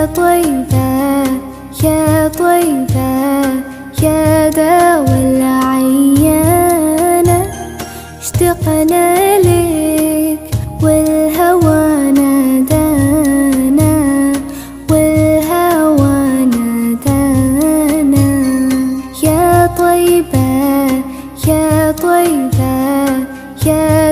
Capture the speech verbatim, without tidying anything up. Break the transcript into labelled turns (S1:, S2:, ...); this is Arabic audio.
S1: طيبة يا طيبة يا داوى العيانة، اشتقنا لك والهوى نادانا، والهوى نادانا. يا طيبة يا طيبة يا